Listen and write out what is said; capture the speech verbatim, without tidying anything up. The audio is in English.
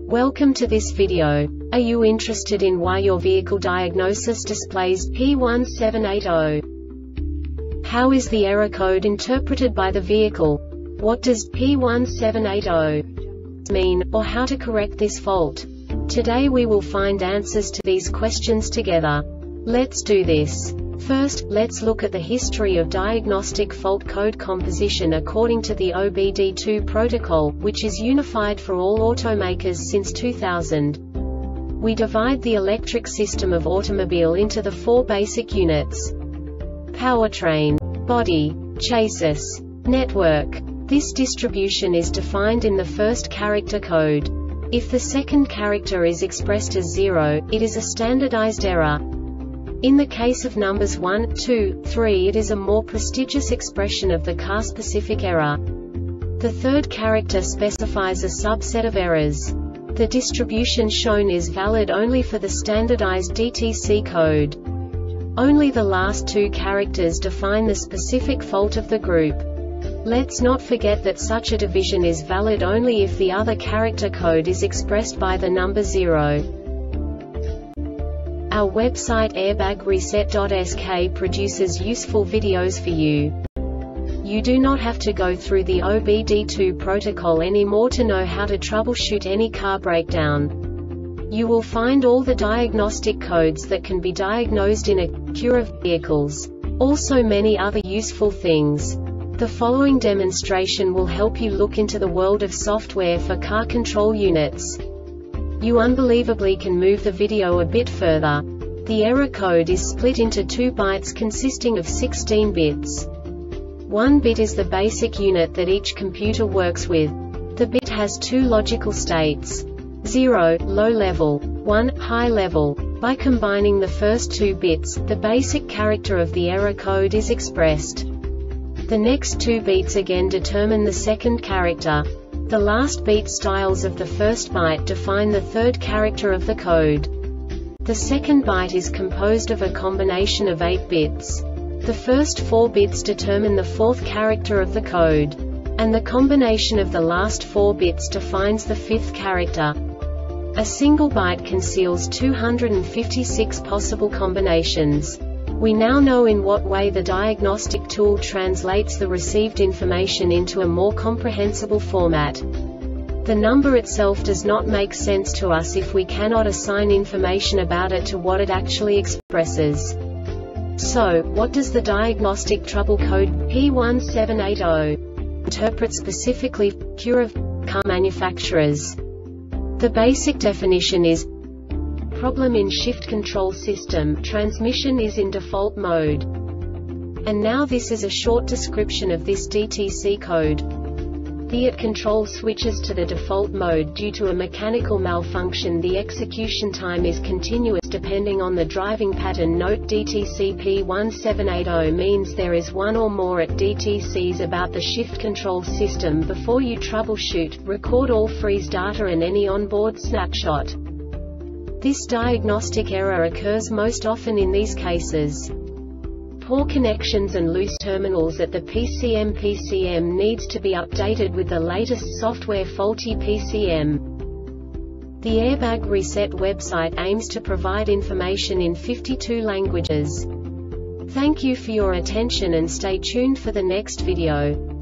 Welcome to this video. Are you interested in why your vehicle diagnosis displays P one seven eight zero? How is the error code interpreted by the vehicle? What does P one seven eight zero mean, or how to correct this fault? Today we will find answers to these questions together. Let's do this. First, let's look at the history of diagnostic fault code composition according to the O B D two protocol, which is unified for all automakers since two thousand. We divide the electric system of automobile into the four basic units: powertrain, body, chassis, network. This distribution is defined in the first character code. If the second character is expressed as zero, it is a standardized error. In the case of numbers one, two, three, it is a more prestigious expression of the car-specific error. The third character specifies a subset of errors. The distribution shown is valid only for the standardized D T C code. Only the last two characters define the specific fault of the group. Let's not forget that such a division is valid only if the other character code is expressed by the number zero. Our website airbag reset dot S K produces useful videos for you. You do not have to go through the O B D two protocol anymore to know how to troubleshoot any car breakdown. You will find all the diagnostic codes that can be diagnosed in a queue of vehicles. Also many other useful things. The following demonstration will help you look into the world of software for car control units. You unbelievably can move the video a bit further. The error code is split into two bytes consisting of sixteen bits. One bit is the basic unit that each computer works with. The bit has two logical states: zero, low level, one, high level. By combining the first two bits, the basic character of the error code is expressed. The next two beats again determine the second character. The last beat styles of the first byte define the third character of the code. The second byte is composed of a combination of eight bits. The first four bits determine the fourth character of the code. And the combination of the last four bits defines the fifth character. A single byte conceals two hundred fifty-six possible combinations. We now know in what way the diagnostic tool translates the received information into a more comprehensible format. The number itself does not make sense to us if we cannot assign information about it to what it actually expresses. So, what does the diagnostic trouble code P one seven eight zero interpret specifically for queue of car manufacturers? The basic definition is: problem in shift control system, transmission is in default mode. And now this is a short description of this D T C code. The I T control switches to the default mode due to a mechanical malfunction. The execution time is continuous depending on the driving pattern. Note: D T C P one seven eight zero means there is one or more at D T Cs about the shift control system. Before you troubleshoot, record all freeze data and any onboard snapshot. This diagnostic error occurs most often in these cases: poor connections and loose terminals at the P C M. P C M needs to be updated with the latest software. Faulty P C M. The Airbag Reset website aims to provide information in fifty-two languages. Thank you for your attention and stay tuned for the next video.